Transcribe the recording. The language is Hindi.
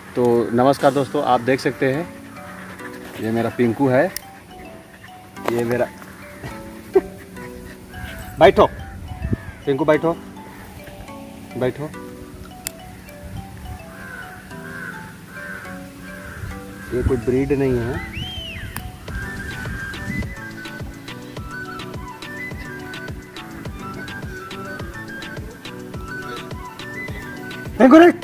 तो नमस्कार दोस्तों, आप देख सकते हैं ये मेरा पिंकू है। ये मेरा बैठो पिंकू, बैठो बैठो। ये कोई ब्रीड नहीं है। पिंकू नहीं,